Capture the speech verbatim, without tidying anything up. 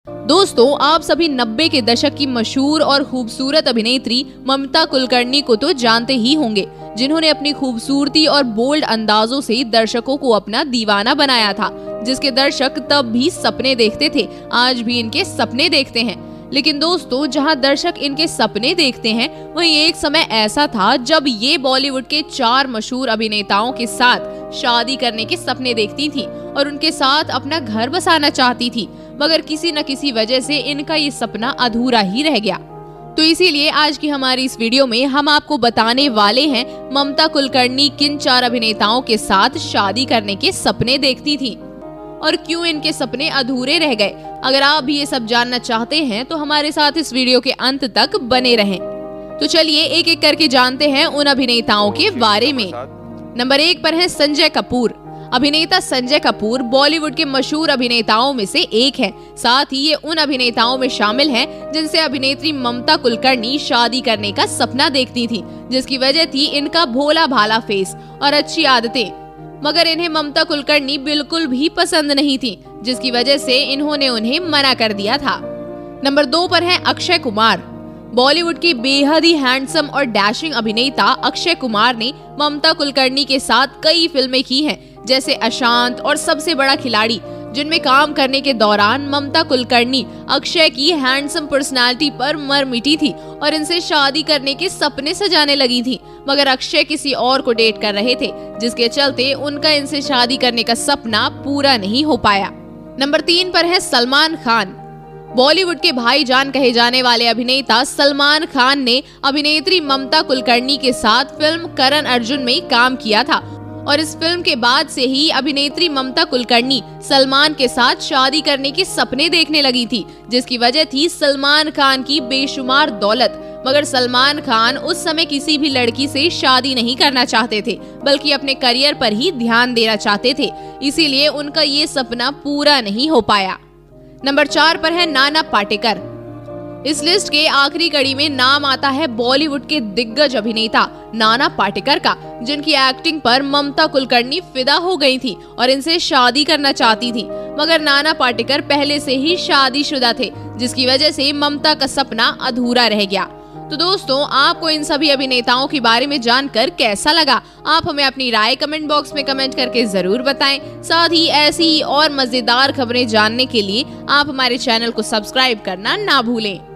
दोस्तों, आप सभी नब्बे के दशक की मशहूर और खूबसूरत अभिनेत्री ममता कुलकर्णी को तो जानते ही होंगे, जिन्होंने अपनी खूबसूरती और बोल्ड अंदाजों से दर्शकों को अपना दीवाना बनाया था, जिसके दर्शक तब भी सपने देखते थे, आज भी इनके सपने देखते हैं। लेकिन दोस्तों, जहां दर्शक इनके सपने देखते हैं, वहीं एक समय ऐसा था जब ये बॉलीवुड के चार मशहूर अभिनेताओं के साथ शादी करने के सपने देखती थी और उनके साथ अपना घर बसाना चाहती थी, मगर किसी न किसी वजह से इनका ये सपना अधूरा ही रह गया। तो इसीलिए आज की हमारी इस वीडियो में हम आपको बताने वाले हैं ममता कुलकर्णी किन चार अभिनेताओं के साथ शादी करने के सपने देखती थी और क्यों इनके सपने अधूरे रह गए। अगर आप भी ये सब जानना चाहते हैं तो हमारे साथ इस वीडियो के अंत तक बने रहें। तो चलिए एक एक करके जानते हैं उन अभिनेताओं के बारे में। नंबर एक पर है संजय कपूर। अभिनेता संजय कपूर बॉलीवुड के मशहूर अभिनेताओं में से एक है। साथ ही ये उन अभिनेताओं में शामिल हैं जिनसे अभिनेत्री ममता कुलकर्णी शादी करने का सपना देखती थी, जिसकी वजह थी इनका भोला भाला फेस और अच्छी आदतें। मगर इन्हें ममता कुलकर्णी बिल्कुल भी पसंद नहीं थी, जिसकी वजह से इन्होंने उन्हें मना कर दिया था। नंबर दो पर है अक्षय कुमार। बॉलीवुड के बेहद ही हैंडसम और डैशिंग अभिनेता अक्षय कुमार ने ममता कुलकर्णी के साथ कई फिल्में की हैं, जैसे अशांत और सबसे बड़ा खिलाड़ी, जिनमें काम करने के दौरान ममता कुलकर्णी अक्षय की हैंडसम पर्सनालिटी पर मर मिटी थी और इनसे शादी करने के सपने सजाने लगी थी। मगर अक्षय किसी और को डेट कर रहे थे, जिसके चलते उनका इनसे शादी करने का सपना पूरा नहीं हो पाया। नंबर तीन पर है सलमान खान। बॉलीवुड के भाईजान कहे जाने वाले अभिनेता सलमान खान ने अभिनेत्री ममता कुलकर्णी के साथ फिल्म करण अर्जुन में काम किया था और इस फिल्म के बाद से ही अभिनेत्री ममता कुलकर्णी सलमान के साथ शादी करने के सपने देखने लगी थी, जिसकी वजह थी सलमान खान की बेशुमार दौलत। मगर सलमान खान उस समय किसी भी लड़की से शादी नहीं करना चाहते थे, बल्कि अपने करियर पर ही ध्यान देना चाहते थे, इसीलिए उनका ये सपना पूरा नहीं हो पाया। नंबर चार पर है नाना पाटेकर। इस लिस्ट के आखिरी कड़ी में नाम आता है बॉलीवुड के दिग्गज अभिनेता नाना पाटेकर का, जिनकी एक्टिंग पर ममता कुलकर्णी फिदा हो गई थी और इनसे शादी करना चाहती थी। मगर नाना पाटेकर पहले से ही शादीशुदा थे, जिसकी वजह से ममता का सपना अधूरा रह गया। तो दोस्तों, आपको इन सभी अभिनेताओं के बारे में जानकर कैसा लगा? आप हमें अपनी राय कमेंट बॉक्स में कमेंट करके जरूर बताएं। साथ ही ऐसी ही और मजेदार खबरें जानने के लिए आप हमारे चैनल को सब्सक्राइब करना ना भूलें।